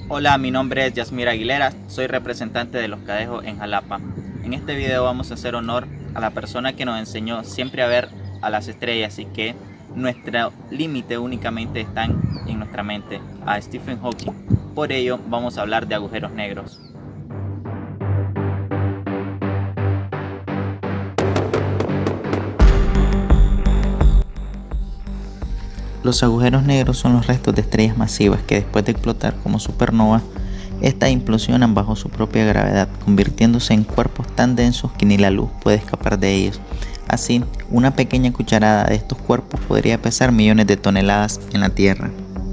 Hola, mi nombre es Yasmir Aguilera, soy representante de Los Cadejos en Jalapa. En este video vamos a hacer honor a la persona que nos enseñó siempre a ver a las estrellas y que nuestro límite únicamente está en nuestra mente, a Stephen Hawking. Por ello vamos a hablar de agujeros negros. Los agujeros negros son los restos de estrellas masivas que después de explotar como supernovas, estas implosionan bajo su propia gravedad, convirtiéndose en cuerpos tan densos que ni la luz puede escapar de ellos. Así, una pequeña cucharada de estos cuerpos podría pesar millones de toneladas en la Tierra.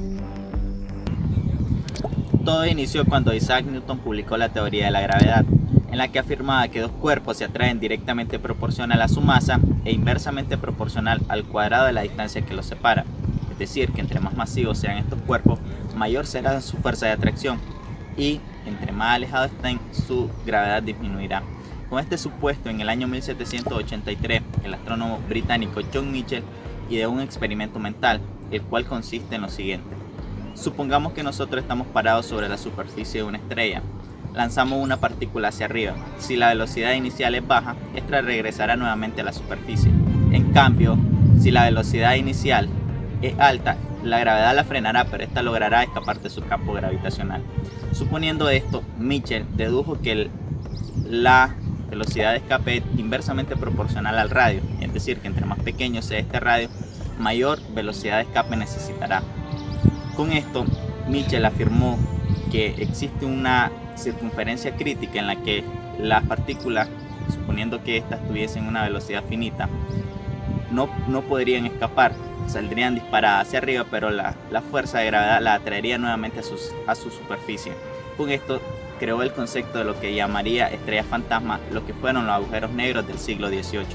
Todo inició cuando Isaac Newton publicó la teoría de la gravedad, en la que afirmaba que dos cuerpos se atraen directamente proporcional a su masa e inversamente proporcional al cuadrado de la distancia que los separa. Es decir, que entre más masivos sean estos cuerpos, mayor será su fuerza de atracción y entre más alejados estén, su gravedad disminuirá. Con este supuesto, en el año 1783, el astrónomo británico John Michell ideó un experimento mental, el cual consiste en lo siguiente. Supongamos que nosotros estamos parados sobre la superficie de una estrella. Lanzamos una partícula hacia arriba. Si la velocidad inicial es baja, esta regresará nuevamente a la superficie. En cambio, si la velocidad inicial es alta, la gravedad la frenará, pero esta logrará escapar de su campo gravitacional. Suponiendo esto, Michell dedujo que la velocidad de escape es inversamente proporcional al radio, es decir, que entre más pequeño sea este radio, mayor velocidad de escape necesitará. Con esto, Michell afirmó que existe una circunferencia crítica en la que las partículas, suponiendo que éstas tuviesen una velocidad finita, no podrían escapar, saldrían disparadas hacia arriba, pero la fuerza de gravedad la atraería nuevamente a su superficie. Con esto creó el concepto de lo que llamaría estrellas fantasma, lo que fueron los agujeros negros del siglo XVIII.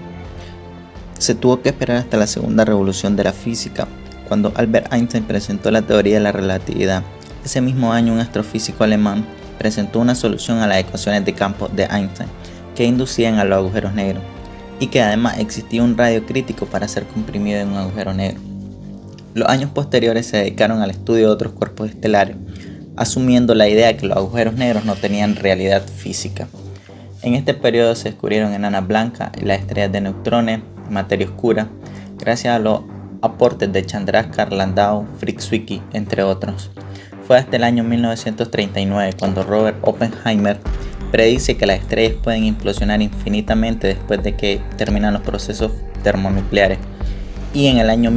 Se tuvo que esperar hasta la segunda revolución de la física, cuando Albert Einstein presentó la teoría de la relatividad. Ese mismo año, un astrofísico alemán presentó una solución a las ecuaciones de campo de Einstein que inducían a los agujeros negros, y que además existía un radio crítico para ser comprimido en un agujero negro. Los años posteriores se dedicaron al estudio de otros cuerpos estelares, asumiendo la idea que los agujeros negros no tenían realidad física. En este periodo se descubrieron enanas blancas y las estrellas de neutrones, materia oscura, gracias a los aportes de Chandrasekhar, Landau, Fritz Zwicky, entre otros. Fue hasta el año 1939 cuando Robert Oppenheimer predice que las estrellas pueden implosionar infinitamente después de que terminan los procesos termonucleares. Y en el año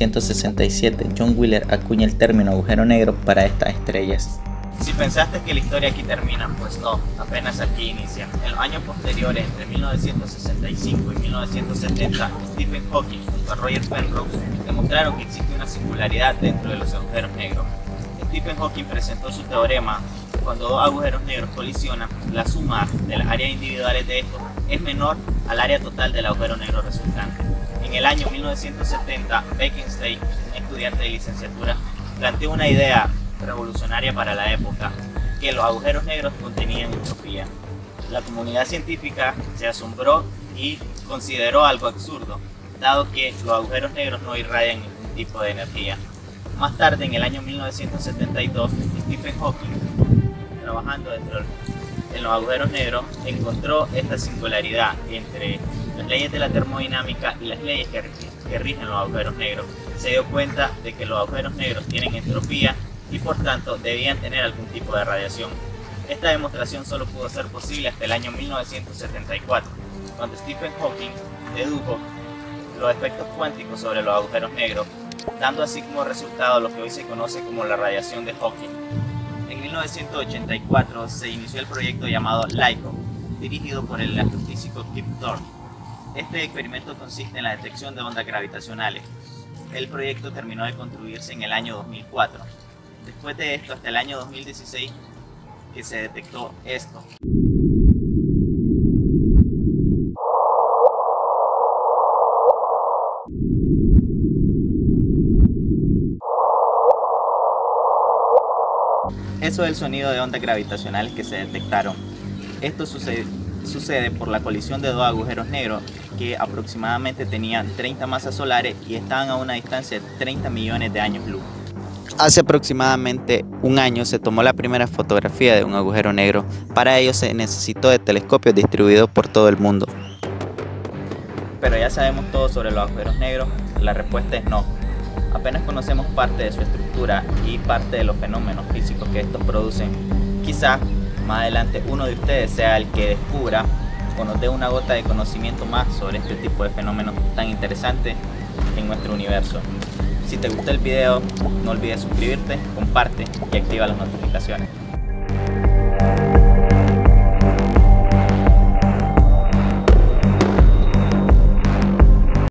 1967, John Wheeler acuña el término agujero negro para estas estrellas. Si pensaste que la historia aquí termina, pues no, apenas aquí inicia. En los años posteriores, entre 1965 y 1970, Stephen Hawking junto a Roger Penrose demostraron que existe una singularidad dentro de los agujeros negros. Stephen Hawking presentó su teorema: cuando dos agujeros negros colisionan, la suma de las áreas individuales de estos es menor al área total del agujero negro resultante. En el año 1970, Bekenstein, un estudiante de licenciatura, planteó una idea revolucionaria para la época, que los agujeros negros contenían entropía. La comunidad científica se asombró y consideró algo absurdo, dado que los agujeros negros no irradian ningún tipo de energía. Más tarde, en el año 1972, Stephen Hawking, trabajando en los agujeros negros, encontró esta singularidad entre las leyes de la termodinámica y las leyes que rigen los agujeros negros. Se dio cuenta de que los agujeros negros tienen entropía y por tanto debían tener algún tipo de radiación. Esta demostración solo pudo ser posible hasta el año 1974, cuando Stephen Hawking dedujo los efectos cuánticos sobre los agujeros negros, dando así como resultado lo que hoy se conoce como la radiación de Hawking. En 1984 se inició el proyecto llamado LIGO, dirigido por el astrofísico Kip Thorne. Este experimento consiste en la detección de ondas gravitacionales. El proyecto terminó de construirse en el año 2004. Después de esto, hasta el año 2016, que se detectó esto. Eso es el sonido de ondas gravitacionales que se detectaron. Esto sucede por la colisión de dos agujeros negros que aproximadamente tenían 30 masas solares y estaban a una distancia de 30 millones de años luz. Hace aproximadamente un año se tomó la primera fotografía de un agujero negro. Para ello se necesitó de telescopios distribuidos por todo el mundo. ¿Pero ya sabemos todo sobre los agujeros negros? La respuesta es no. Apenas conocemos parte de su estructura y parte de los fenómenos físicos que estos producen. Quizá más adelante uno de ustedes sea el que descubra o nos dé una gota de conocimiento más sobre este tipo de fenómenos tan interesantes en nuestro universo. Si te gustó el video, no olvides suscribirte, comparte y activa las notificaciones.